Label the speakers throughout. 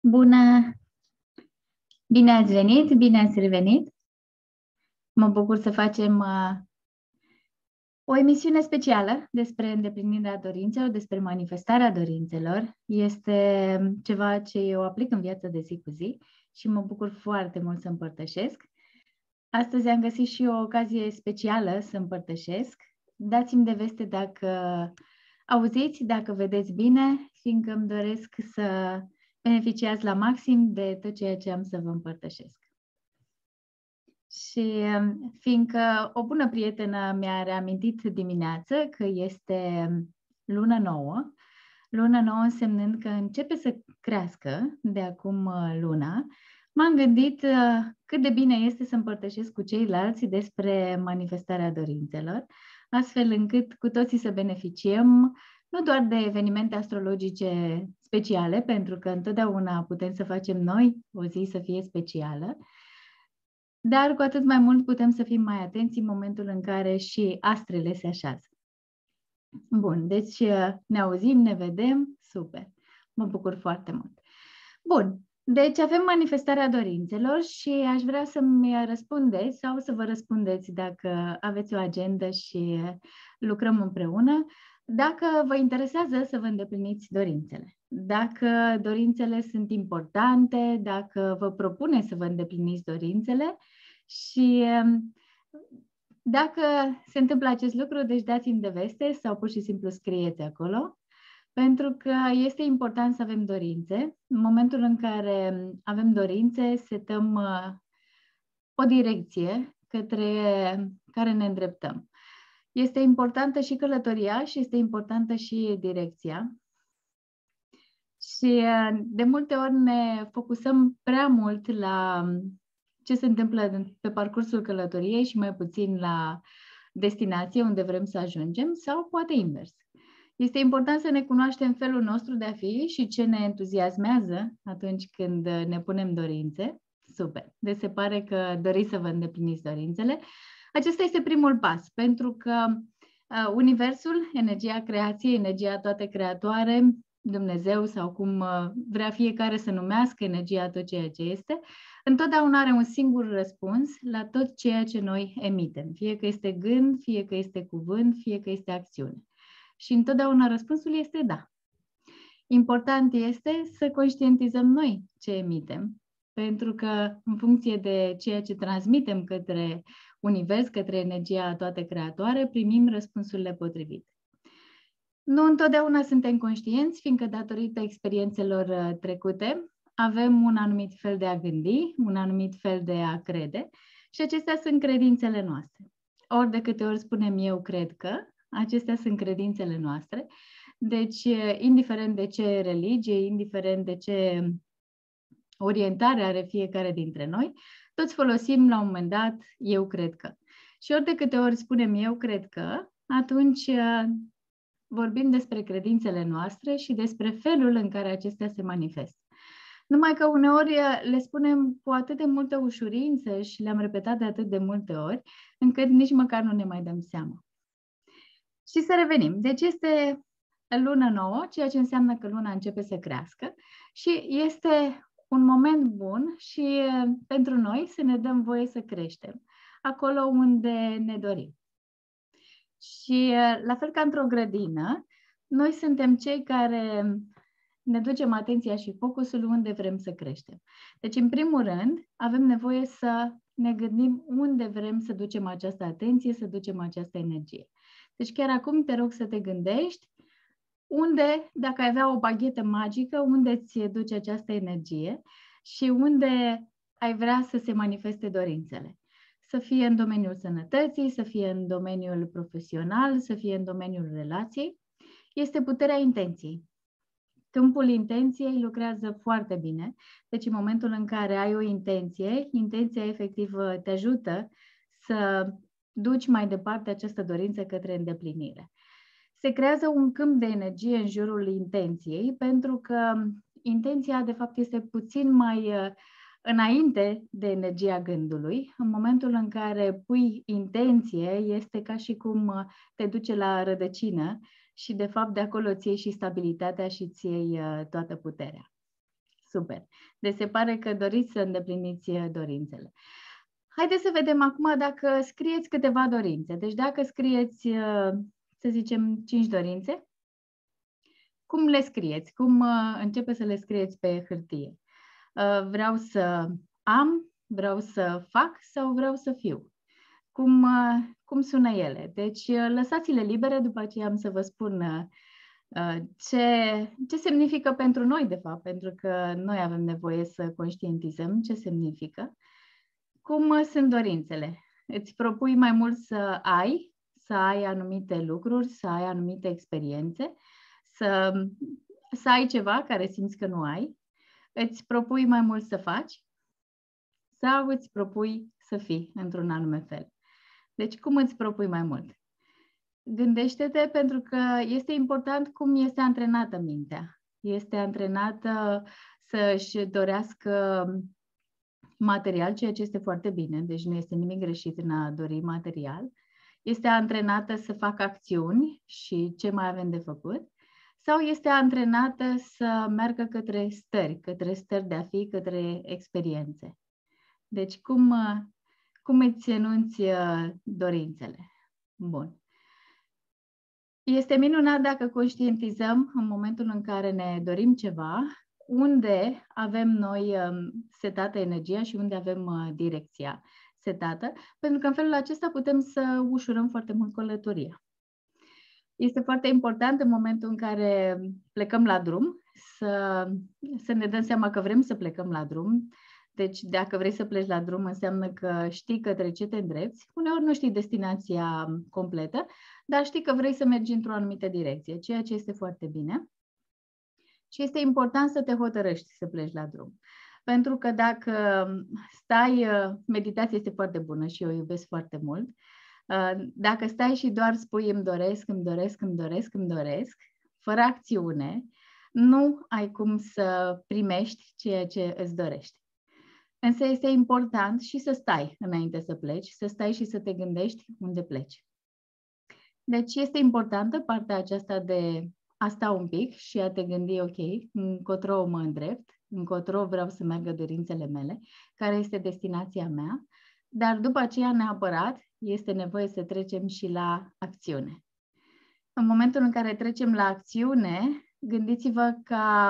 Speaker 1: Bună! Bine ați venit, bine ați revenit! Mă bucur să facem o emisiune specială despre îndeplinirea dorințelor, despre manifestarea dorințelor. Este ceva ce eu aplic în viața de zi cu zi și mă bucur foarte mult să împărtășesc. Astăzi am găsit și o ocazie specială să împărtășesc. Dați-mi de veste dacă auziți, dacă vedeți bine, fiindcă îmi doresc să beneficiați la maxim de tot ceea ce am să vă împărtășesc. Și fiindcă o bună prietenă mi-a reamintit dimineață că este luna nouă însemnând că începe să crească de acum luna, m-am gândit cât de bine este să împărtășesc cu ceilalți despre manifestarea dorințelor, astfel încât cu toții să beneficiem nu doar de evenimente astrologice speciale, pentru că întotdeauna putem să facem noi o zi să fie specială, dar cu atât mai mult putem să fim mai atenți în momentul în care și astrele se așează. Bun, deci ne auzim, ne vedem, super. Mă bucur foarte mult. Bun, deci avem manifestarea dorințelor și aș vrea să-mi răspundeți sau să vă răspundeți dacă aveți o agendă și lucrăm împreună, dacă vă interesează să vă îndepliniți dorințele. Dacă dorințele sunt importante, dacă vă propune să vă îndepliniți dorințele și dacă se întâmplă acest lucru, deci dați-mi de veste sau pur și simplu scrieți acolo, pentru că este important să avem dorințe. În momentul în care avem dorințe, setăm o direcție către care ne îndreptăm. Este importantă și călătoria și este importantă și direcția. Și de multe ori ne focusăm prea mult la ce se întâmplă pe parcursul călătoriei și mai puțin la destinație unde vrem să ajungem sau poate invers. Este important să ne cunoaștem felul nostru de a fi și ce ne entuziasmează atunci când ne punem dorințe. Super! Deci se pare că doriți să vă îndepliniți dorințele. Acesta este primul pas, pentru că Universul, energia creației, energia toate creatoare, Dumnezeu sau cum vrea fiecare să numească energia tot ceea ce este, întotdeauna are un singur răspuns la tot ceea ce noi emitem. Fie că este gând, fie că este cuvânt, fie că este acțiune. Și întotdeauna răspunsul este da. Important este să conștientizăm noi ce emitem, pentru că în funcție de ceea ce transmitem către univers, către energia toate creatoare, primim răspunsurile potrivite. Nu întotdeauna suntem conștienți, fiindcă datorită experiențelor trecute avem un anumit fel de a gândi, un anumit fel de a crede și acestea sunt credințele noastre. Ori de câte ori spunem eu cred că, acestea sunt credințele noastre. Deci, indiferent de ce religie, indiferent de ce orientare are fiecare dintre noi, toți folosim la un moment dat eu cred că. Și ori de câte ori spunem eu cred că, atunci vorbim despre credințele noastre și despre felul în care acestea se manifestă. Numai că uneori le spunem cu atât de multă ușurință și le-am repetat de atât de multe ori, încât nici măcar nu ne mai dăm seama. Și să revenim. Deci este luna nouă, ceea ce înseamnă că luna începe să crească și este un moment bun și pentru noi să ne dăm voie să creștem acolo unde ne dorim. Și la fel ca într-o grădină, noi suntem cei care ne ducem atenția și focusul unde vrem să creștem. Deci, în primul rând, avem nevoie să ne gândim unde vrem să ducem această atenție, să ducem această energie. Deci, chiar acum te rog să te gândești unde, dacă ai avea o baghetă magică, unde îți duce această energie și unde ai vrea să se manifeste dorințele. Să fie în domeniul sănătății, să fie în domeniul profesional, să fie în domeniul relației. Este puterea intenției. Câmpul intenției lucrează foarte bine. Deci în momentul în care ai o intenție, intenția efectiv te ajută să duci mai departe această dorință către îndeplinire. Se creează un câmp de energie în jurul intenției, pentru că intenția de fapt este puțin mai înainte de energia gândului. În momentul în care pui intenție, este ca și cum te duce la rădăcină și de fapt de acolo îți iei și stabilitatea și îți iei toată puterea. Super. Deci se pare că doriți să îndepliniți dorințele. Haideți să vedem acum dacă scrieți câteva dorințe. Deci dacă scrieți, să zicem, 5 dorințe, cum le scrieți? Cum începeți să le scrieți pe hârtie? Vreau să am, vreau să fac sau vreau să fiu? Cum sună ele? Deci lăsați-le libere, după aceea am să vă spun ce semnifică pentru noi, de fapt, pentru că noi avem nevoie să conștientizăm ce semnifică. Cum sunt dorințele? Îți propui mai mult să ai anumite lucruri, să ai anumite experiențe, să ai ceva care simți că nu ai. Îți propui mai mult să faci sau îți propui să fii într-un anume fel. Deci cum îți propui mai mult? Gândește-te, pentru că este important cum este antrenată mintea. Este antrenată să-și dorească material, ceea ce este foarte bine, deci nu este nimic greșit în a dori material. Este antrenată să facă acțiuni și ce mai avem de făcut, sau este antrenată să meargă către stări de a fi, către experiențe. Deci cum îți enunți dorințele? Bun. Este minunat dacă conștientizăm în momentul în care ne dorim ceva, unde avem noi setată energia și unde avem direcția setată, pentru că în felul acesta putem să ușurăm foarte mult călătoria. Este foarte important în momentul în care plecăm la drum să ne dăm seama că vrem să plecăm la drum. Deci dacă vrei să pleci la drum, înseamnă că știi către ce te îndrepți. Uneori nu știi destinația completă, dar știi că vrei să mergi într-o anumită direcție, ceea ce este foarte bine. Și este important să te hotărăști să pleci la drum. Pentru că dacă stai, meditația este foarte bună și eu o iubesc foarte mult, dacă stai și doar spui îmi doresc, îmi doresc, îmi doresc, îmi doresc, fără acțiune, nu ai cum să primești ceea ce îți dorești. Însă este important și să stai înainte să pleci, să stai și să te gândești unde pleci. Deci este importantă partea aceasta de a sta un pic și a te gândi, ok, încotro mă îndrept, încotro vreau să meargă dorințele mele, care este destinația mea, dar după aceea neapărat este nevoie să trecem și la acțiune. În momentul în care trecem la acțiune, gândiți-vă ca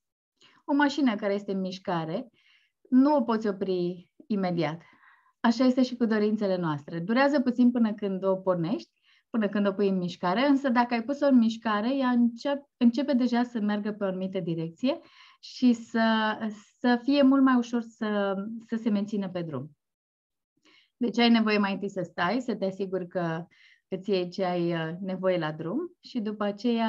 Speaker 1: o mașină care este în mișcare, nu o poți opri imediat. Așa este și cu dorințele noastre. Durează puțin până când o pornești, până când o pui în mișcare, însă dacă ai pus-o în mișcare, ea începe deja să meargă pe o anumită direcție și să fie mult mai ușor să se mențină pe drum. Deci ai nevoie mai întâi să stai, să te asiguri că îți iei ce ai nevoie la drum și după aceea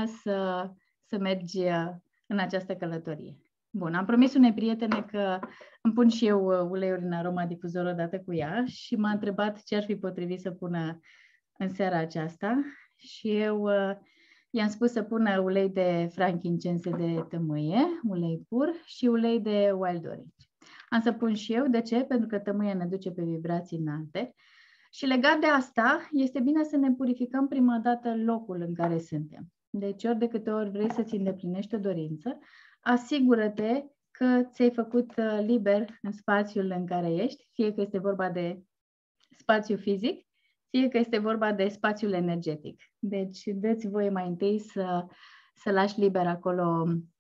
Speaker 1: să mergi în această călătorie. Bun, am promis unei prietene că îmi pun și eu uleiuri în aromadifuzor odată cu ea și m-a întrebat ce ar fi potrivit să pună în seara aceasta și eu i-am spus să pună ulei de frankincense de tămâie, ulei pur și ulei de wild orange. Am să pun și eu. De ce? Pentru că tămâia ne duce pe vibrații înalte. Și legat de asta, este bine să ne purificăm prima dată locul în care suntem. Deci ori de câte ori vrei să-ți îndeplinești o dorință, asigură-te că ți-ai făcut liber în spațiul în care ești, fie că este vorba de spațiu fizic, fie că este vorba de spațiul energetic. Deci dă-ți voie mai întâi să lași liber acolo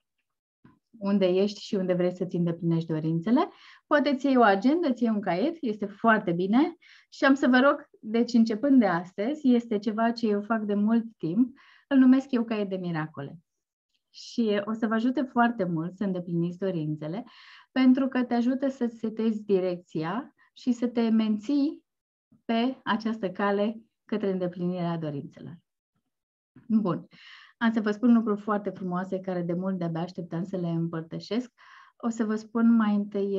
Speaker 1: unde ești și unde vrei să-ți îndeplinești dorințele. Poate ți iei o agendă, ți iei un caiet, este foarte bine. Și am să vă rog, deci începând de astăzi, este ceva ce eu fac de mult timp, îl numesc eu caiet de miracole. Și o să vă ajute foarte mult să îndepliniți dorințele, pentru că te ajută să-ți setezi direcția și să te menții pe această cale către îndeplinirea dorințelor. Bun. Am să vă spun lucruri foarte frumoase care de mult de-abia așteptam să le împărtășesc. O să vă spun mai întâi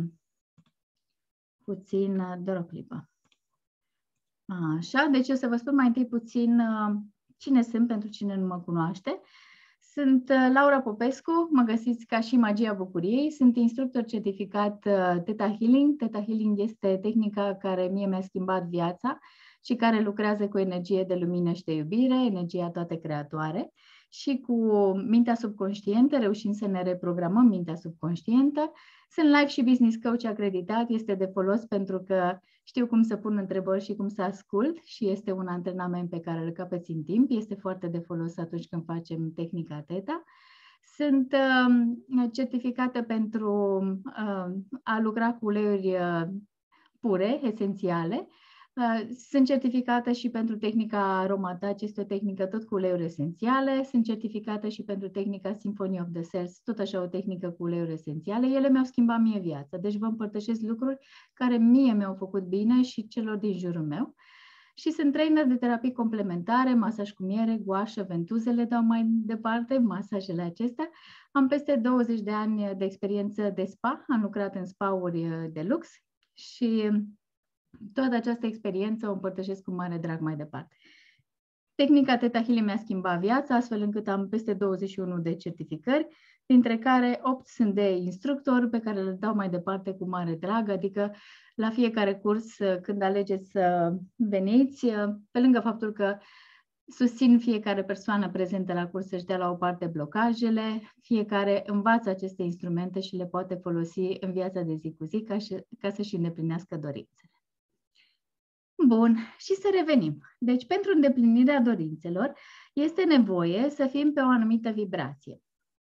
Speaker 1: puțin, doar o clipă. Așa, deci o să vă spun mai întâi puțin cine sunt pentru cine nu mă cunoaște. Sunt Laura Popescu, mă găsiți ca și Magia Bucuriei, sunt instructor certificat Theta Healing. Theta Healing este tehnica care mie mi-a schimbat viața și care lucrează cu energie de lumină și de iubire, energia toate creatoare. și cu mintea subconștientă, reușim să ne reprogramăm mintea subconștientă. Sunt life și business coach acreditat, este de folos pentru că știu cum să pun întrebări și cum să ascult și este un antrenament pe care îl capeți în timp. Este foarte de folos atunci când facem tehnica Theta. Sunt certificată pentru a lucra cu uleiuri pure, esențiale. Sunt certificată și pentru tehnica Aromatouch, este o tehnică tot cu uleiuri esențiale. Sunt certificată și pentru tehnica Symphony of the Cells, tot așa o tehnică cu uleiuri esențiale. Ele mi-au schimbat mie viața, deci vă împărtășesc lucruri care mie mi-au făcut bine și celor din jurul meu. Și sunt trainer de terapii complementare, masaj cu miere, guașă, ventuzele, dau mai departe, masajele acestea. Am peste 20 de ani de experiență de spa, am lucrat în spa-uri de lux și toată această experiență o împărtășesc cu mare drag mai departe. Tehnica Theta Healing mi-a schimbat viața, astfel încât am peste 21 de certificări, dintre care 8 sunt de instructor, pe care le dau mai departe cu mare drag, adică la fiecare curs, când alegeți să veniți, pe lângă faptul că susțin fiecare persoană prezentă la curs să-și dea la o parte blocajele, fiecare învață aceste instrumente și le poate folosi în viața de zi cu zi ca să-și îndeplinească dorințele. Bun, și să revenim. Deci, pentru îndeplinirea dorințelor, este nevoie să fim pe o anumită vibrație.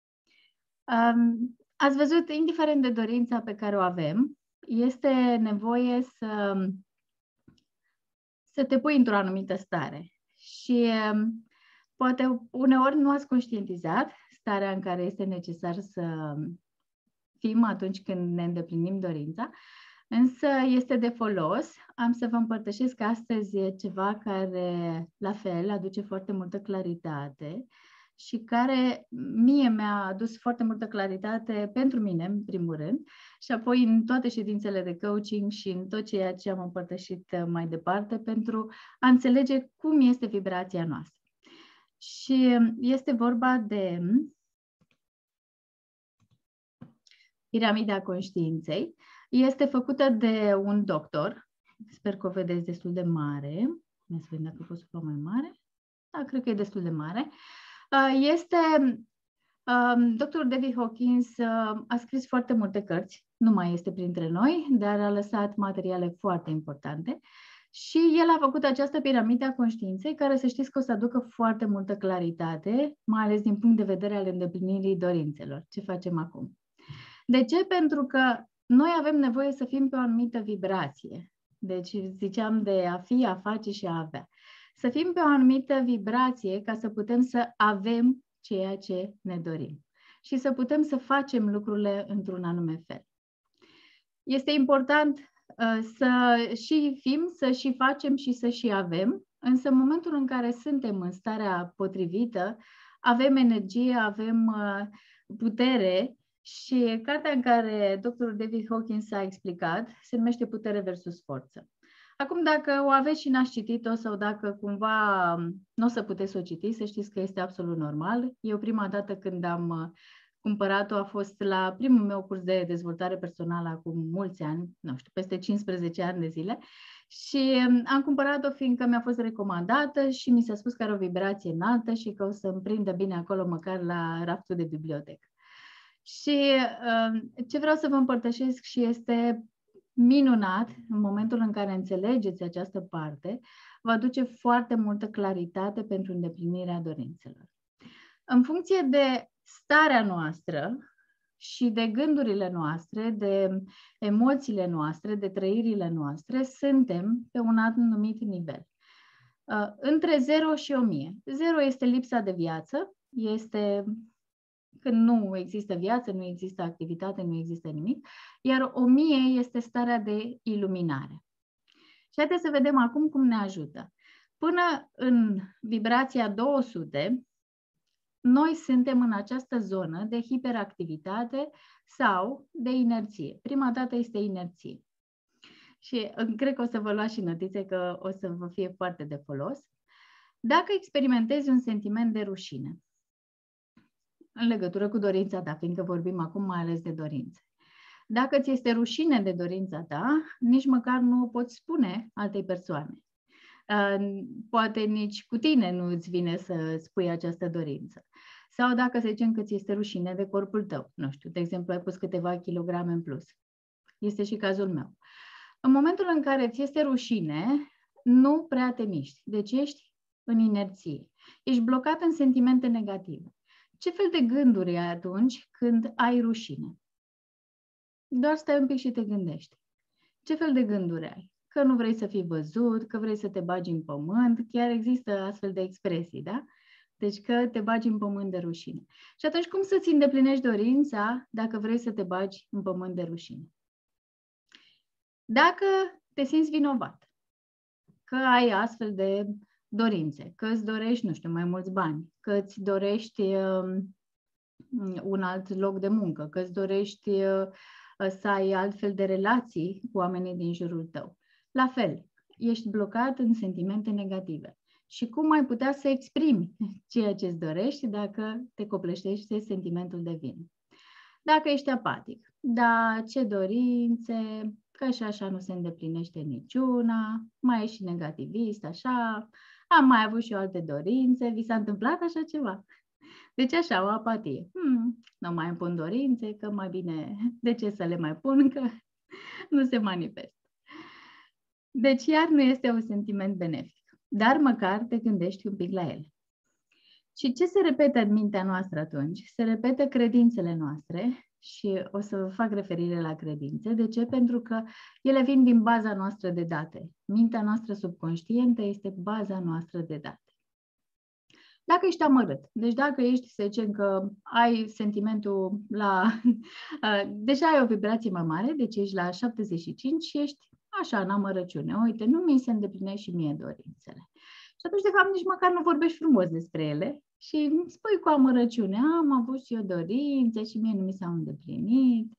Speaker 1: Ați văzut, indiferent de dorința pe care o avem, este nevoie să te pui într-o anumită stare. Și poate uneori nu ați conștientizat starea în care este necesar să fim atunci când ne îndeplinim dorința, însă este de folos. Am să vă împărtășesc astăzi ceva care, la fel, aduce foarte multă claritate și care mie mi-a adus foarte multă claritate pentru mine, în primul rând, și apoi în toate ședințele de coaching și în tot ceea ce am împărtășit mai departe pentru a înțelege cum este vibrația noastră. Și este vorba de piramida conștiinței. Este făcută de un doctor, sper că o vedeți destul de mare. Să vedem dacă pot să fac mai mare. Da, cred că e destul de mare. Este Dr. David Hawkins, a scris foarte multe cărți, nu mai este printre noi, dar a lăsat materiale foarte importante și el a făcut această piramidă a conștiinței care, să știți că o să aducă foarte multă claritate, mai ales din punct de vedere al îndeplinirii dorințelor. Ce facem acum? De ce? Pentru că noi avem nevoie să fim pe o anumită vibrație. Deci ziceam de a fi, a face și a avea. Să fim pe o anumită vibrație ca să putem să avem ceea ce ne dorim și să putem să facem lucrurile într-un anume fel. Este important să și fim, să și facem și să și avem, însă în momentul în care suntem în starea potrivită, avem energie, avem putere și cartea în care Dr. David Hawkins a explicat se numește Putere versus Forță. Acum, dacă o aveți și n-ați citit-o sau dacă cumva nu o să puteți să o citiți, să știți că este absolut normal. Eu prima dată când am cumpărat-o a fost la primul meu curs de dezvoltare personală acum mulți ani, nu știu, peste 15 ani de zile și am cumpărat-o fiindcă mi-a fost recomandată și mi s-a spus că are o vibrație înaltă și că o să îmi prindă bine acolo măcar la raftul de bibliotecă. Și ce vreau să vă împărtășesc și este minunat, în momentul în care înțelegeți această parte, va aduce foarte multă claritate pentru îndeplinirea dorințelor. În funcție de starea noastră și de gândurile noastre, de emoțiile noastre, de trăirile noastre, suntem pe un anumit nivel. Între 0 și 1000. 0 este lipsa de viață, este când nu există viață, nu există activitate, nu există nimic, iar 1000 este starea de iluminare. Și haideți să vedem acum cum ne ajută. Până în vibrația 200, noi suntem în această zonă de hiperactivitate sau de inerție. Prima dată este inerție. Și cred că o să vă luați și notițe că o să vă fie foarte de folos. Dacă experimentezi un sentiment de rușine, în legătură cu dorința ta, fiindcă vorbim acum mai ales de dorințe. Dacă ți este rușine de dorința ta, nici măcar nu o poți spune altei persoane. Poate nici cu tine nu îți vine să spui această dorință. Sau dacă să zicem că ți este rușine de corpul tău, nu știu, de exemplu, ai pus câteva kilograme în plus. Este și cazul meu. În momentul în care ți este rușine, nu prea te miști. Deci ești în inerție. Ești blocat în sentimente negative. Ce fel de gânduri ai atunci când ai rușine? Doar stai un pic și te gândești. Ce fel de gânduri ai? Că nu vrei să fii văzut, că vrei să te bagi în pământ, chiar există astfel de expresii, da? Deci că te bagi în pământ de rușine. Și atunci cum să-ți îndeplinești dorința dacă vrei să te bagi în pământ de rușine? Dacă te simți vinovat, că ai astfel de dorințe, că îți dorești, nu știu, mai mulți bani, că îți dorești un alt loc de muncă, că îți dorești să ai altfel de relații cu oamenii din jurul tău. La fel, ești blocat în sentimente negative. Și cum ai putea să exprimi ceea ce îți dorești dacă te copleștește sentimentul de vină? Dacă ești apatic, da, ce dorințe, că și așa nu se îndeplinește niciuna, mai ești și negativist, așa, am mai avut și eu alte dorințe, vi s-a întâmplat așa ceva? Deci așa, o apatie. Nu mai îmi pun dorințe, că mai bine, de ce să le mai pun, că nu se manifestă. Deci iar nu este un sentiment benefic, dar măcar te gândești un pic la el. Și ce se repetă în mintea noastră atunci? Se repetă credințele noastre și o să fac referire la credințe. De ce? Pentru că ele vin din baza noastră de date. Mintea noastră subconștientă este baza noastră de date. Dacă ești amărât, deci dacă ești, să zicem că ai sentimentul la... deja ai o vibrație mai mare, deci ești la 75 și ești așa în amărăciune. Uite, nu mi se îndeplinește și mie dorințele. Și atunci, de fapt, nici măcar nu vorbești frumos despre ele și îmi spui cu amărăciune, am avut și eu dorințe și mie nu mi s-au îndeplinit.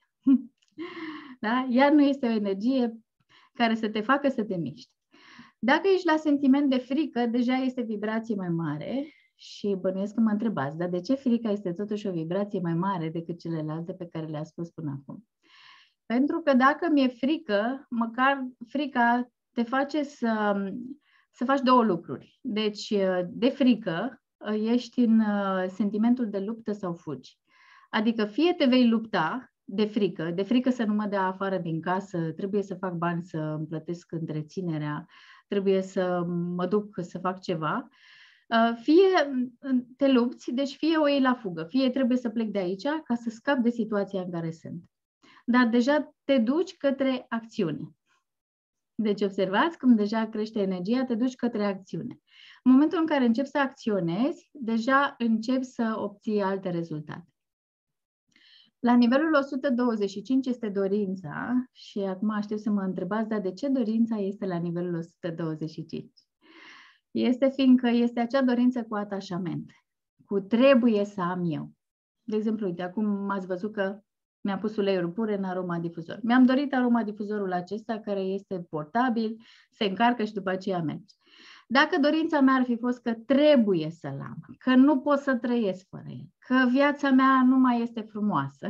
Speaker 1: Da? Iar nu este o energie care să te facă să te miști. Dacă ești la sentiment de frică, deja este vibrație mai mare și bănuiesc că mă întrebați, dar de ce frica este totuși o vibrație mai mare decât celelalte pe care le-am spus până acum? Pentru că dacă mi-e frică, măcar frica te face să faci două lucruri. Deci, de frică, ești în sentimentul de luptă sau fugi. Adică fie te vei lupta de frică să nu mă dea afară din casă, trebuie să fac bani să îmi plătesc întreținerea, trebuie să mă duc să fac ceva, fie te lupți, deci fie o iei la fugă, fie trebuie să plec de aici ca să scap de situația în care sunt. Dar deja te duci către acțiune. Deci observați cum deja crește energia, te duci către acțiune. În momentul în care începi să acționezi, deja începi să obții alte rezultate. La nivelul 125 este dorința și acum aștept să mă întrebați, dar de ce dorința este la nivelul 125? Este fiindcă este acea dorință cu atașament, cu trebuie să am eu. De exemplu, uite, acum ați văzut că mi-am pus uleiuri pure în aromadifuzor. Mi-am dorit aromadifuzorul acesta care este portabil, se încarcă și după aceea merge. Dacă dorința mea ar fi fost că trebuie să-l am, că nu pot să trăiesc fără el, că viața mea nu mai este frumoasă,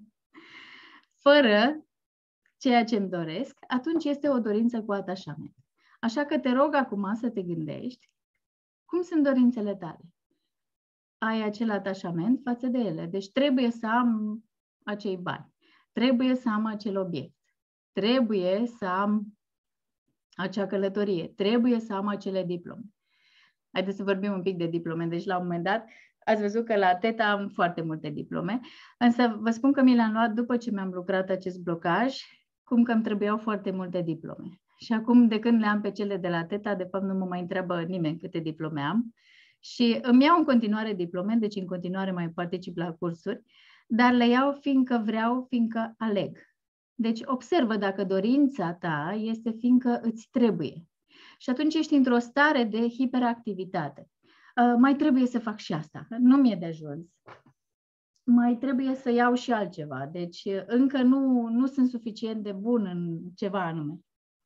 Speaker 1: fără ceea ce îmi doresc, atunci este o dorință cu atașament. Așa că te rog acum să te gândești cum sunt dorințele tale. Ai acel atașament față de ele. Deci trebuie să am acei bani, trebuie să am acel obiect, trebuie să am acea călătorie, trebuie să am acele diplome. Haideți să vorbim un pic de diplome. Deci la un moment dat ați văzut că la TETA am foarte multe diplome, însă vă spun că mi le-am luat după ce mi-am lucrat acest blocaj, cum că îmi trebuiau foarte multe diplome. Și acum, de când le am pe cele de la TETA, de fapt nu mă mai întreabă nimeni câte diplome am și îmi iau în continuare diplome, deci în continuare mai particip la cursuri, dar le iau fiindcă vreau, fiindcă aleg. Deci observă dacă dorința ta este fiindcă îți trebuie. Și atunci ești într-o stare de hiperactivitate. Mai trebuie să fac și asta. Nu mi-e de ajuns. Mai trebuie să iau și altceva. Deci încă nu sunt suficient de bun în ceva anume.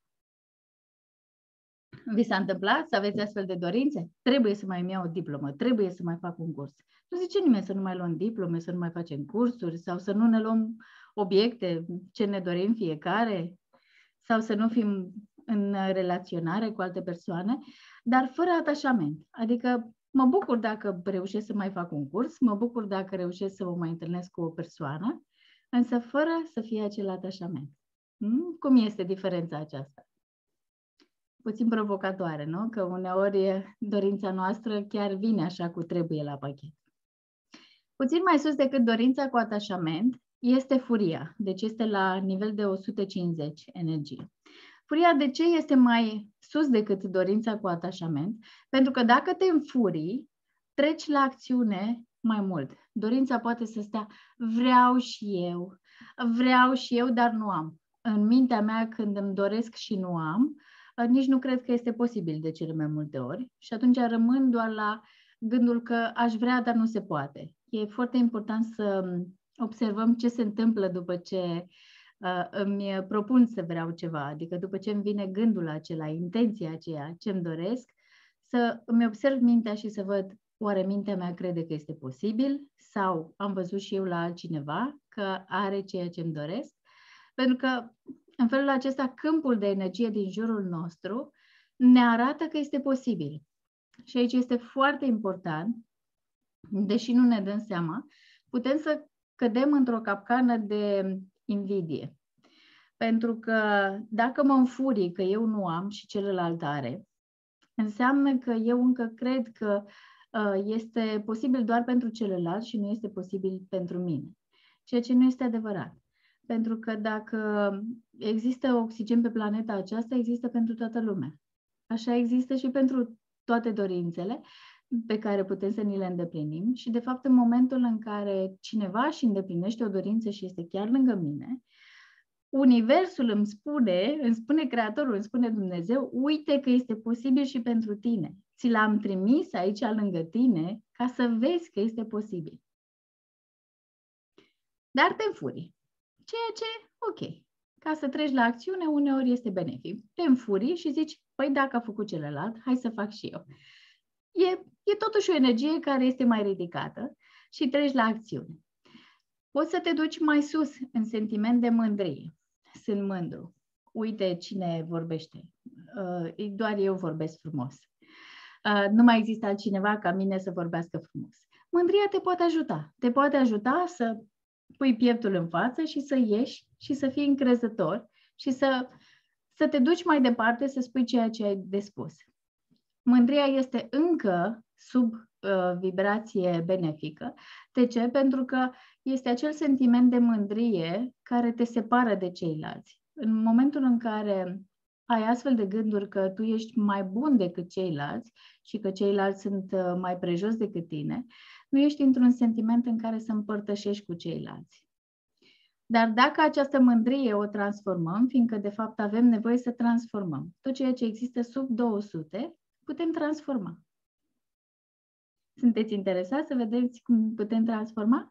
Speaker 1: Vi s-a întâmplat să aveți astfel de dorințe? Trebuie să mai iau o diplomă, trebuie să mai fac un curs. Nu zice nimeni să nu mai luăm diplome, să nu mai facem cursuri sau să nu ne luăm obiecte, ce ne dorim fiecare, sau să nu fim în relaționare cu alte persoane, dar fără atașament. Adică mă bucur dacă reușesc să mai fac un curs, mă bucur dacă reușesc să mă mai întâlnesc cu o persoană, însă fără să fie acel atașament. Cum este diferența aceasta? Puțin provocatoare, nu? Că uneori dorința noastră chiar vine așa cu trebuie la pachet. Puțin mai sus decât dorința cu atașament este furia, deci este la nivel de 150 energie. Furia de ce este mai sus decât dorința cu atașament? Pentru că dacă te înfurii, treci la acțiune mai mult. Dorința poate să stea, vreau și eu, dar nu am. În mintea mea, când îmi doresc și nu am, nici nu cred că este posibil de cele mai multe ori. Și atunci rămân doar la gândul că aș vrea, dar nu se poate. E foarte important să observăm ce se întâmplă după ce îmi propun să vreau ceva, adică după ce îmi vine gândul acela, intenția aceea, ce îmi doresc, să îmi observ mintea și să văd, oare mintea mea crede că este posibil sau am văzut și eu la altcineva că are ceea ce îmi doresc, pentru că în felul acesta câmpul de energie din jurul nostru ne arată că este posibil. Și aici este foarte important, deși nu ne dăm seama, putem să cădem într-o capcană de invidie. Pentru că dacă mă înfurii că eu nu am și celălalt are, înseamnă că eu încă cred că este posibil doar pentru celălalt și nu este posibil pentru mine. Ceea ce nu este adevărat. Pentru că dacă există oxigen pe planeta aceasta, există pentru toată lumea. Așa există și pentru toate dorințele pe care putem să ni le îndeplinim și, de fapt, în momentul în care cineva își îndeplinește o dorință și este chiar lângă mine, Universul îmi spune Creatorul, îmi spune Dumnezeu, uite că este posibil și pentru tine. Ți l-am trimis aici lângă tine ca să vezi că este posibil. Dar te înfurii. Ceea ce, ok, ca să treci la acțiune, uneori este benefic. Te înfurii și zici, păi dacă a făcut celălalt, hai să fac și eu. E totuși o energie care este mai ridicată și treci la acțiune. Poți să te duci mai sus în sentiment de mândrie. Sunt mândru. Uite cine vorbește. Doar eu vorbesc frumos. Nu mai există altcineva ca mine să vorbească frumos. Mândria te poate ajuta. Te poate ajuta să pui pieptul în față și să ieși și să fii încrezător și să te duci mai departe să spui ceea ce ai de spus. Mândria este încă sub vibrație benefică. De ce? Pentru că este acel sentiment de mândrie care te separă de ceilalți. În momentul în care ai astfel de gânduri că tu ești mai bun decât ceilalți și că ceilalți sunt mai prejos decât tine, nu ești într-un sentiment în care să împărtășești cu ceilalți. Dar dacă această mândrie o transformăm, fiindcă de fapt avem nevoie să transformăm tot ceea ce există sub 200, putem transforma. Sunteți interesați să vedeți cum putem transforma?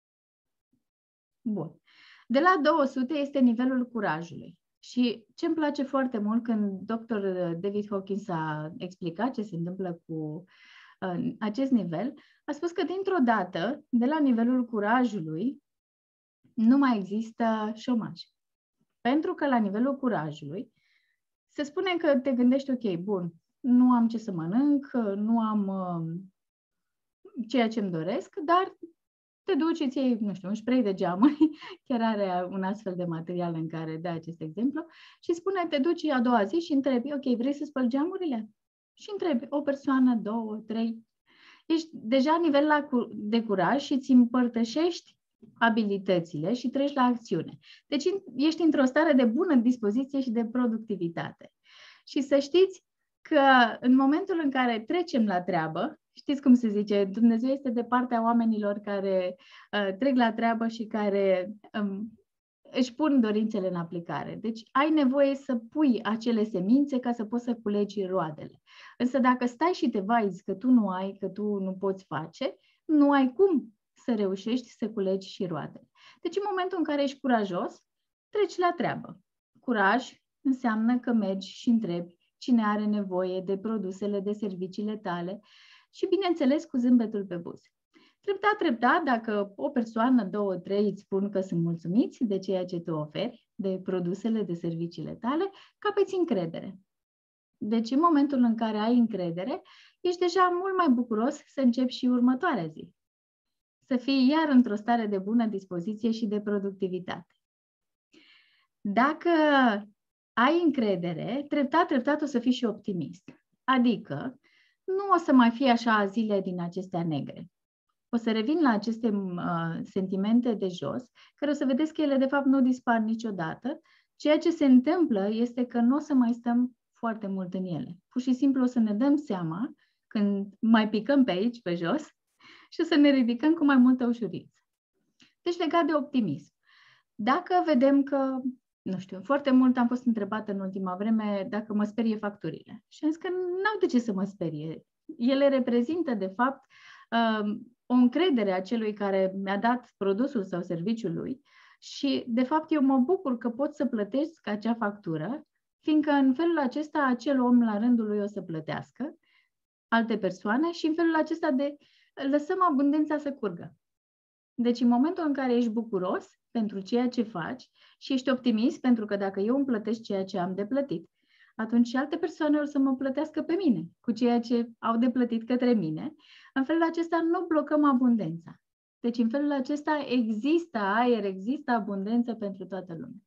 Speaker 1: Bun. De la 200 este nivelul curajului. Și ce îmi place foarte mult când Dr. David Hawkins a explicat ce se întâmplă cu acest nivel, a spus că dintr-o dată, de la nivelul curajului, nu mai există șomaj. Pentru că la nivelul curajului se spune că te gândești, ok, bun, nu am ce să mănânc, nu am ceea ce îmi doresc, dar te duci, îți iei, nu știu, un spray de geamuri, chiar are un astfel de material în care dă acest exemplu, și spune, te duci a doua zi și întrebi, ok, vrei să spăl geamurile? Și întrebi o persoană, două, trei. Ești deja nivel de curaj și îți împărtășești abilitățile și treci la acțiune. Deci ești într-o stare de bună dispoziție și de productivitate. Și să știți că în momentul în care trecem la treabă, știți cum se zice, Dumnezeu este de partea oamenilor care trec la treabă și care își pun dorințele în aplicare. Deci ai nevoie să pui acele semințe ca să poți să culegi roadele. Însă dacă stai și te vaizi că tu nu ai, că tu nu poți face, nu ai cum să reușești să culegi și roadele. Deci în momentul în care ești curajos, treci la treabă. Curaj înseamnă că mergi și întrebi cine are nevoie de produsele, de serviciile tale și, bineînțeles, cu zâmbetul pe buze. Treptat, dacă o persoană, 2, 3 îți spun că sunt mulțumiți de ceea ce tu oferi, de produsele, de serviciile tale, capeți încredere. Deci în momentul în care ai încredere, ești deja mult mai bucuros să începi și următoarea zi. Să fii iar într-o stare de bună dispoziție și de productivitate. Dacă ai încredere, treptat o să fii și optimist. Adică nu o să mai fie așa zile din acestea negre. O să revin la aceste sentimente de jos, care o să vedeți că ele de fapt nu dispar niciodată. Ceea ce se întâmplă este că nu o să mai stăm foarte mult în ele. Pur și simplu o să ne dăm seama când mai picăm pe aici, pe jos, și o să ne ridicăm cu mai multă ușurință. Deci legat de optimism. Dacă vedem că, nu știu, foarte mult am fost întrebată în ultima vreme dacă mă sperie facturile. Și am zis că n-au de ce să mă sperie. Ele reprezintă, de fapt, o încredere a celui care mi-a dat produsul sau serviciul lui și, de fapt, eu mă bucur că pot să plătesc acea factură, fiindcă în felul acesta acel om la rândul lui o să plătească alte persoane și în felul acesta lăsăm abundența să curgă. Deci în momentul în care ești bucuros pentru ceea ce faci și ești optimist, pentru că dacă eu îmi plătesc ceea ce am de plătit, atunci și alte persoane o să mă plătească pe mine cu ceea ce au de plătit către mine. În felul acesta nu blocăm abundența. Deci în felul acesta există aer, există abundență pentru toată lumea.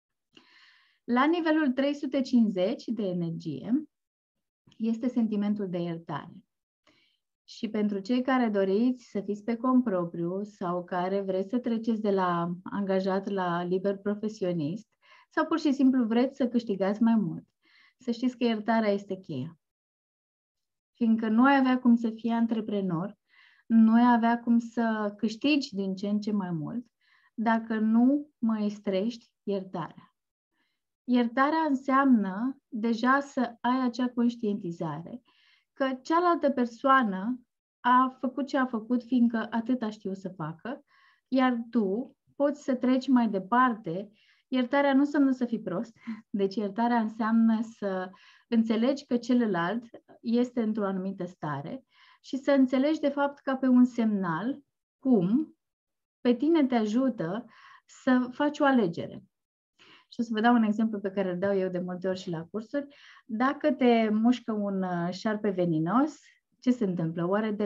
Speaker 1: La nivelul 350 de energie este sentimentul de iertare. Și pentru cei care doriți să fiți pe cont propriu sau care vreți să treceți de la angajat la liber profesionist sau pur și simplu vreți să câștigați mai mult, să știți că iertarea este cheia. Fiindcă nu ai avea cum să fii antreprenor, nu ai avea cum să câștigi din ce în ce mai mult dacă nu măestrești iertarea. Iertarea înseamnă deja să ai acea conștientizare că cealaltă persoană a făcut ce a făcut, fiindcă atâta știu să facă, iar tu poți să treci mai departe. Iertarea nu înseamnă să fii prost, deci iertarea înseamnă să înțelegi că celălalt este într-o anumită stare și să înțelegi de fapt ca pe un semnal cum pe tine te ajută să faci o alegere. Și o să vă dau un exemplu pe care îl dau eu de multe ori și la cursuri. Dacă te mușcă un șarpe veninos, ce se întâmplă? Oare de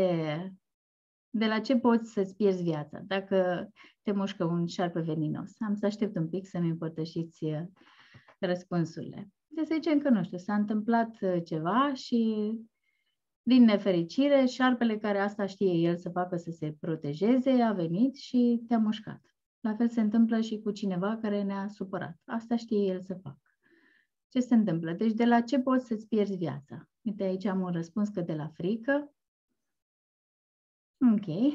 Speaker 1: la ce poți să-ți pierzi viața dacă te mușcă un șarpe veninos? Am să aștept un pic să-mi împărtășiți răspunsurile. Deci să zicem că, nu știu, s-a întâmplat ceva și, din nefericire, șarpele care asta știe el să facă să se protejeze a venit și te-a mușcat. La fel se întâmplă și cu cineva care ne-a supărat. Asta știe el să facă. Ce se întâmplă? Deci de la ce poți să-ți pierzi viața? Uite, aici am un răspuns că de la frică. Ok.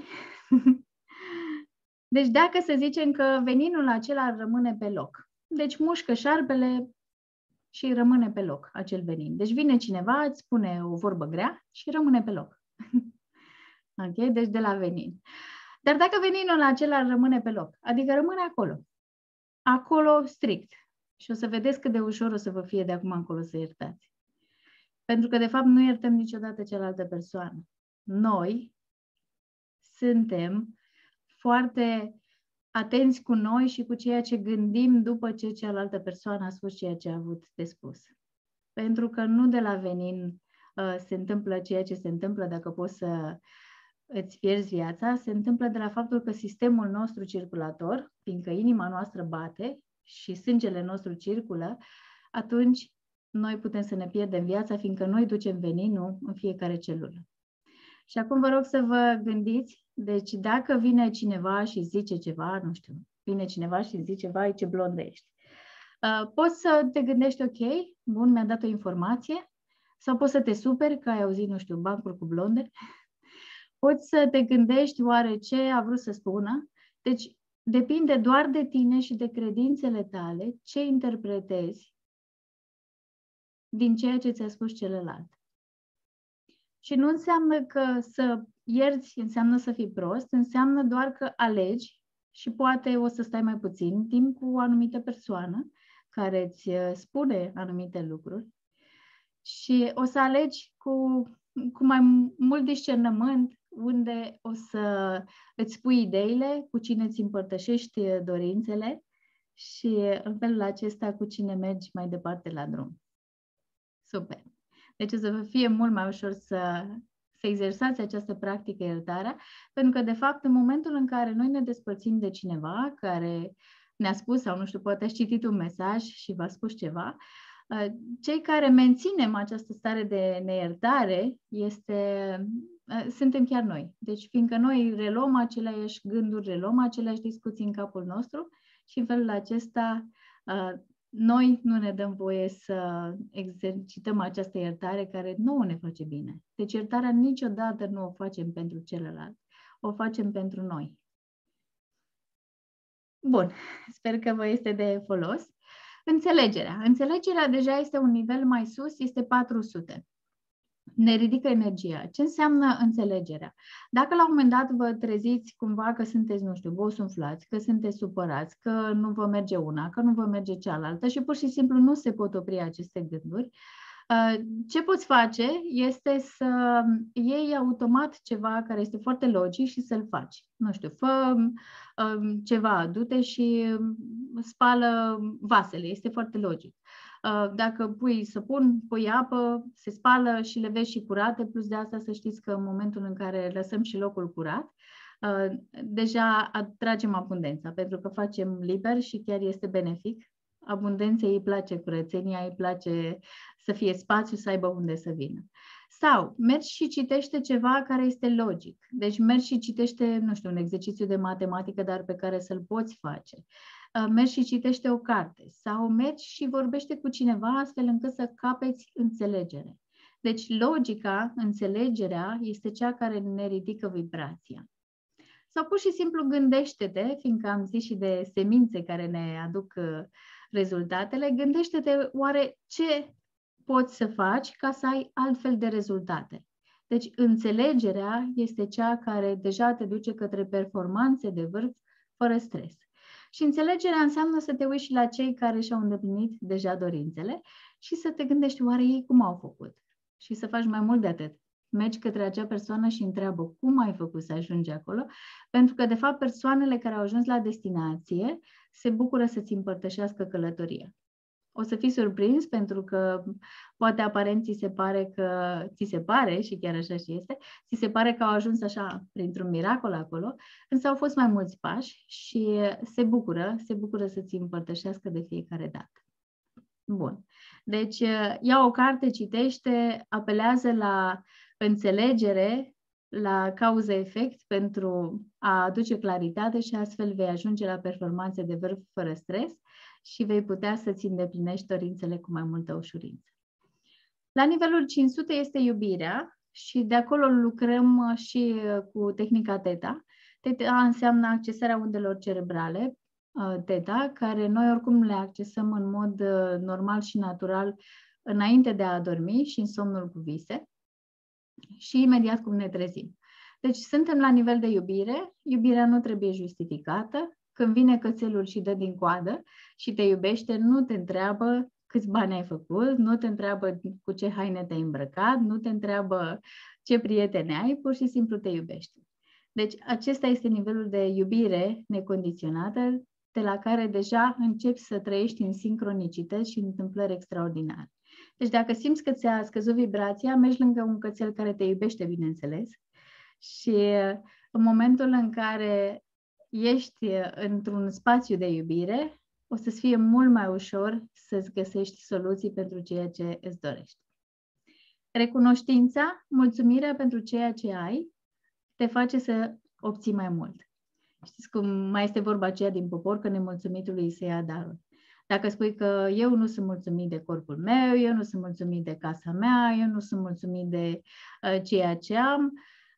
Speaker 1: Deci dacă să zicem că veninul acela rămâne pe loc. Deci mușcă șarpele și rămâne pe loc acel venin. Deci vine cineva, îți spune o vorbă grea și rămâne pe loc. Ok? Deci de la venin. Dar dacă veninul acela rămâne pe loc, adică rămâne acolo strict, și o să vedeți cât de ușor o să vă fie de acum încolo să iertați. Pentru că, de fapt, nu iertăm niciodată cealaltă persoană. Noi suntem foarte atenți cu noi și cu ceea ce gândim după ce cealaltă persoană a spus ceea ce a avut de spus. Pentru că nu de la venin se întâmplă ceea ce se întâmplă dacă poți să îți pierzi viața, se întâmplă de la faptul că sistemul nostru circulator, fiindcă inima noastră bate și sângele nostru circulă, atunci noi putem să ne pierdem viața, fiindcă noi ducem veninul în fiecare celulă. Și acum vă rog să vă gândiți, deci dacă vine cineva și zice ceva, nu știu, vine cineva și zice, vai, ce blondă ești. Poți să te gândești, ok, bun, mi-a dat o informație, sau poți să te superi că ai auzit, nu știu, bancuri cu blonde. Poți să te gândești oare ce a vrut să spună. Deci depinde doar de tine și de credințele tale ce interpretezi din ceea ce ți-a spus celălalt. Și nu înseamnă că să ierți, înseamnă să fii prost, înseamnă doar că alegi și poate o să stai mai puțin timp cu o anumită persoană care îți spune anumite lucruri și o să alegi cu mai mult discernământ unde o să îți spui ideile, cu cine îți împărtășești dorințele și în felul acesta cu cine mergi mai departe la drum. Super! Deci o să vă fie mult mai ușor să exersați această practică iertarea, pentru că, de fapt, în momentul în care noi ne despărțim de cineva care ne-a spus, sau nu știu, poate ați citit un mesaj și v-a spus ceva, cei care menținem această stare de neiertare suntem chiar noi. Deci, fiindcă noi reluăm aceleași gânduri, reluăm aceleași discuții în capul nostru și în felul acesta noi nu ne dăm voie să exercităm această iertare care nouă ne face bine. Deci iertarea niciodată nu o facem pentru celălalt, o facem pentru noi. Bun, sper că vă este de folos. Înțelegerea. Înțelegerea deja este un nivel mai sus, este 400. Ne ridică energia. Ce înseamnă înțelegerea? Dacă la un moment dat vă treziți cumva că sunteți, nu știu, bosunflați, că sunteți supărați, că nu vă merge una, că nu vă merge cealaltă și pur și simplu nu se pot opri aceste gânduri, ce poți face este să iei automat ceva care este foarte logic și să-l faci. Nu știu, fă ceva, du-te și spală vasele, este foarte logic. Dacă pui săpun, pui apă, se spală și le vezi și curate, plus de asta să știți că în momentul în care lăsăm și locul curat, deja atragem abundența, pentru că facem liber și chiar este benefic. Abundenței îi place curățenia, îi place să fie spațiu, să aibă unde să vină. Sau mergi și citește ceva care este logic. Deci mergi și citește, nu știu, un exercițiu de matematică, dar pe care să-l poți face. Mergi și citește o carte. Sau mergi și vorbește cu cineva astfel încât să capeți înțelegere. Deci logica, înțelegerea, este cea care ne ridică vibrația. Sau pur și simplu gândește-te, fiindcă am zis și de semințe care ne aduc rezultatele, gândește-te oare ce poți să faci ca să ai altfel de rezultate. Deci înțelegerea este cea care deja te duce către performanțe de vârf fără stres. Și înțelegerea înseamnă să te uiți și la cei care și-au îndeplinit deja dorințele și să te gândești oare ei cum au făcut. Și să faci mai mult de atât. Mergi către acea persoană și întreabă cum ai făcut să ajungi acolo, pentru că, de fapt, persoanele care au ajuns la destinație se bucură să-ți împărtășească călătoria. O să fii surprins pentru că poate aparent ți se pare, și chiar așa și este, ți se pare că au ajuns așa printr-un miracol acolo, însă au fost mai mulți pași și se bucură să-ți împărtășească de fiecare dată. Bun. Deci ia o carte, citește, apelează la înțelegere, la cauză-efect pentru a aduce claritate și astfel vei ajunge la performanțe de vârf fără stres și vei putea să-ți îndeplinești dorințele cu mai multă ușurință. La nivelul 500 este iubirea și de acolo lucrăm și cu tehnica Theta. Theta înseamnă accesarea undelor cerebrale, Theta, care noi oricum le accesăm în mod normal și natural înainte de a dormi și în somnul cu vise și imediat cum ne trezim. Deci suntem la nivel de iubire, iubirea nu trebuie justificată. Când vine cățelul și dă din coadă și te iubește, nu te întreabă câți bani ai făcut, nu te întreabă cu ce haine te-ai îmbrăcat, nu te întreabă ce prieteni ai, pur și simplu te iubește. Deci acesta este nivelul de iubire necondiționată, de la care deja începi să trăiești în sincronicități și întâmplări extraordinare. Deci dacă simți că ți-a scăzut vibrația, mergi lângă un cățel care te iubește, bineînțeles, și în momentul în care ești într-un spațiu de iubire, o să-ți fie mult mai ușor să-ți găsești soluții pentru ceea ce îți dorești. Recunoștința, mulțumirea pentru ceea ce ai, te face să obții mai mult. Știți cum mai este vorba aceea din popor, că nemulțumitului se ia darul. Dacă spui că eu nu sunt mulțumit de corpul meu, eu nu sunt mulțumit de casa mea, eu nu sunt mulțumit de ceea ce am,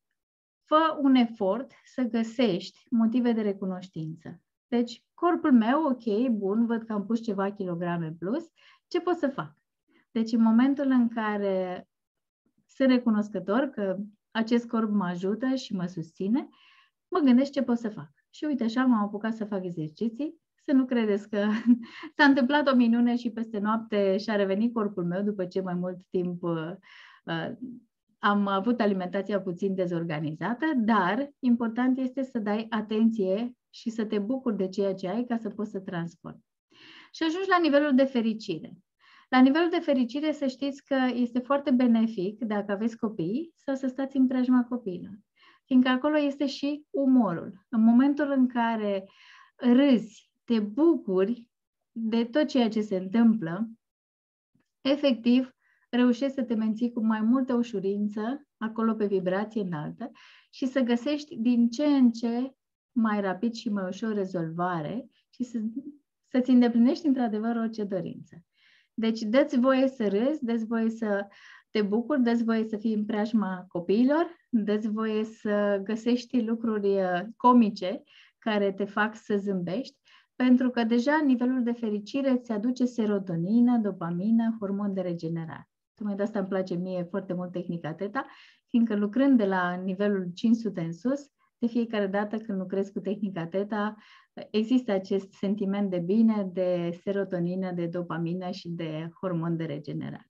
Speaker 1: fă un efort să găsești motive de recunoștință. Deci, corpul meu, ok, bun, văd că am pus ceva kilograme plus, ce pot să fac? Deci, în momentul în care sunt recunoscător că acest corp mă ajută și mă susține, mă gândesc ce pot să fac. Și uite, așa m-am apucat să fac exerciții, să nu credeți că s-a întâmplat o minune și peste noapte și-a revenit corpul meu după ce mai mult timp am avut alimentația puțin dezorganizată, dar important este să dai atenție și să te bucuri de ceea ce ai ca să poți să transformi. Și ajungi la nivelul de fericire. La nivelul de fericire să știți că este foarte benefic dacă aveți copii să stați în preajma copiilor. Fiindcă acolo este și umorul. În momentul în care râzi, te bucuri de tot ceea ce se întâmplă, efectiv, reușești să te menții cu mai multă ușurință acolo pe vibrație înaltă și să găsești din ce în ce mai rapid și mai ușor rezolvare și să-ți îndeplinești într-adevăr orice dorință. Deci dă-ți voie să râzi, dă-ți voie să te bucuri, dă-ți voie să fii în preajma copiilor, dă-ți voie să găsești lucruri comice care te fac să zâmbești, pentru că deja nivelul de fericire îți aduce serotonină, dopamină, hormon de regenerare. Tocmai de asta îmi place mie foarte mult tehnica Theta, fiindcă lucrând de la nivelul 500 în sus, de fiecare dată când lucrez cu tehnica Theta, există acest sentiment de bine, de serotonină, de dopamină și de hormon de regenerare.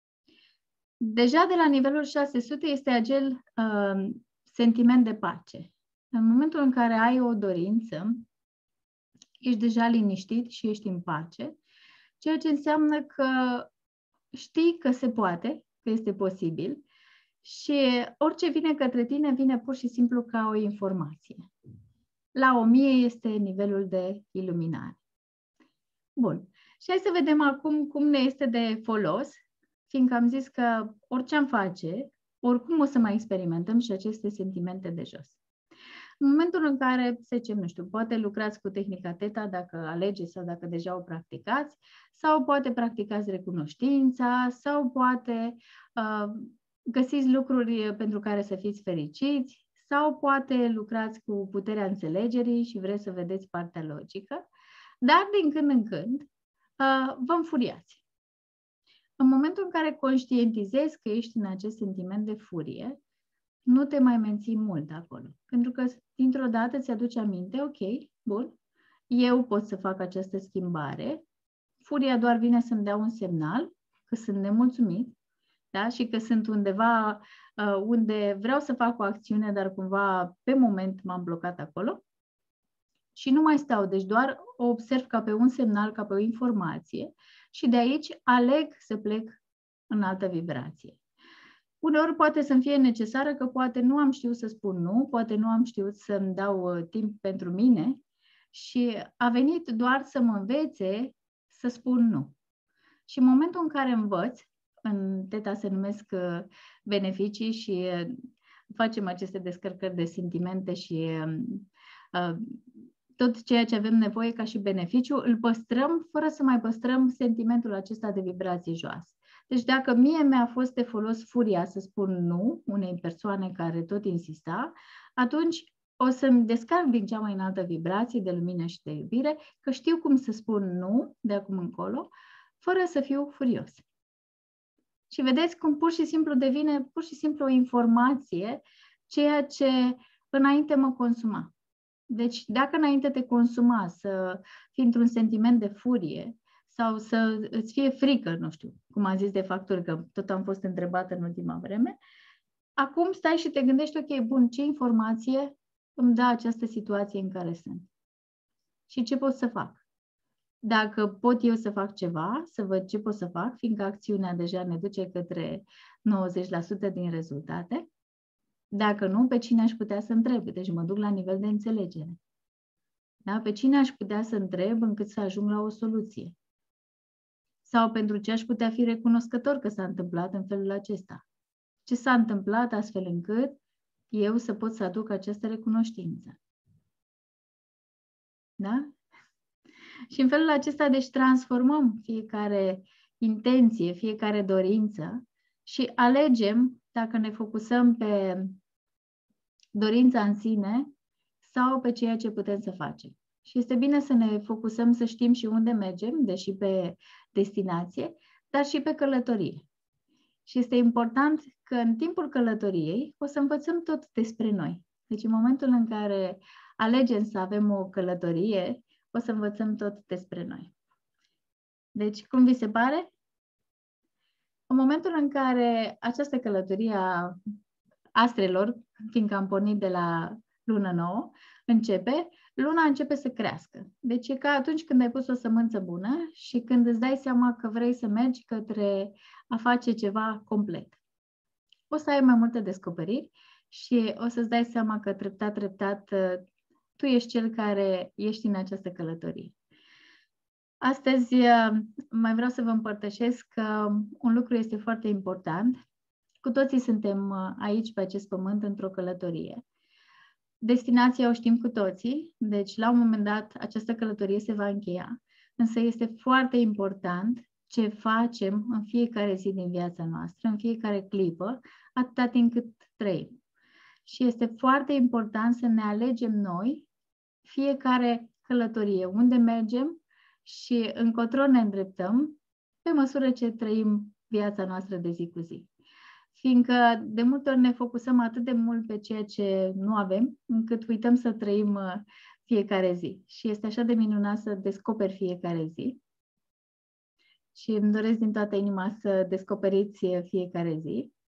Speaker 1: Deja de la nivelul 600 este acel sentiment de pace. În momentul în care ai o dorință, ești deja liniștit și ești în pace, ceea ce înseamnă că știi că se poate, că este posibil și orice vine către tine vine pur și simplu ca o informație. La 1000 este nivelul de iluminare. Bun. Și hai să vedem acum cum ne este de folos, fiindcă am zis că orice am face, oricum o să mai experimentăm și aceste sentimente de jos. În momentul în care, să zicem, nu știu, poate lucrați cu tehnica Theta dacă alegeți sau dacă deja o practicați, sau poate practicați recunoștința, sau poate găsiți lucruri pentru care să fiți fericiți, sau poate lucrați cu puterea înțelegerii și vreți să vedeți partea logică, dar din când în când vă înfuriați. În momentul în care conștientizezi că ești în acest sentiment de furie, nu te mai menții mult acolo. Pentru că dintr-o dată ți aduce aminte, ok, bun, eu pot să fac această schimbare, furia doar vine să-mi dea un semnal că sunt nemulțumit, da? Și că sunt undeva unde vreau să fac o acțiune, dar cumva pe moment m-am blocat acolo și nu mai stau. Deci doar o observ ca pe un semnal, ca pe o informație și de aici aleg să plec în altă vibrație. Uneori poate să-mi fie necesară că poate nu am știut să spun nu, poate nu am știut să-mi dau timp pentru mine și a venit doar să mă învețe să spun nu. Și în momentul în care învăț, în Theta se numesc beneficii și facem aceste descărcări de sentimente și tot ceea ce avem nevoie ca și beneficiu, îl păstrăm fără să mai păstrăm sentimentul acesta de vibrație joasă. Deci dacă mie mi-a fost de folos furia să spun nu unei persoane care tot insista, atunci o să-mi descarc din cea mai înaltă vibrație de lumină și de iubire, că știu cum să spun nu de acum încolo, fără să fiu furios. Și vedeți cum pur și simplu devine pur și simplu o informație, ceea ce înainte mă consuma. Deci dacă înainte te consuma să fii într-un sentiment de furie sau să îți fie frică, nu știu, cum am zis de faptul că tot am fost întrebată în ultima vreme, acum stai și te gândești, ok, bun, ce informație îmi dă această situație în care sunt? Și ce pot să fac? Dacă pot eu să fac ceva, să văd ce pot să fac, fiindcă acțiunea deja ne duce către 90% din rezultate. Dacă nu, pe cine aș putea să întreb? Deci mă duc la nivel de înțelegere. Da? Pe cine aș putea să întreb încât să ajung la o soluție? Sau pentru ce aș putea fi recunoscător că s-a întâmplat în felul acesta? Ce s-a întâmplat astfel încât eu să pot să aduc această recunoștință? Da? Și în felul acesta, deci, transformăm fiecare intenție, fiecare dorință și alegem dacă ne focusăm pe dorința în sine sau pe ceea ce putem să facem. Și este bine să ne focusăm să știm și unde mergem, deși pe destinație, dar și pe călătorie. Și este important că în timpul călătoriei o să învățăm tot despre noi. Deci în momentul în care alegem să avem o călătorie, o să învățăm tot despre noi. Deci, cum vi se pare? În momentul în care această călătorie a astrelor, fiindcă am pornit de la lună nouă, luna începe să crească. Deci e ca atunci când ai pus o sămânță bună și când îți dai seama că vrei să mergi către a face ceva complet. O să ai mai multe descoperiri și o să-ți dai seama că treptat, treptat, tu ești cel care ești în această călătorie. Astăzi mai vreau să vă împărtășesc că un lucru este foarte important. Cu toții suntem aici, pe acest pământ, într-o călătorie. Destinația o știm cu toții, deci la un moment dat această călătorie se va încheia, însă este foarte important ce facem în fiecare zi din viața noastră, în fiecare clipă, atâta timp cât trăim. Și este foarte important să ne alegem noi fiecare călătorie, unde mergem și încotro ne îndreptăm pe măsură ce trăim viața noastră de zi cu zi. Fiindcă de multe ori ne focusăm atât de mult pe ceea ce nu avem, încât uităm să trăim fiecare zi. Și este așa de minunat să descoperi fiecare zi. Și îmi doresc din toată inima să descoperiți fiecare zi.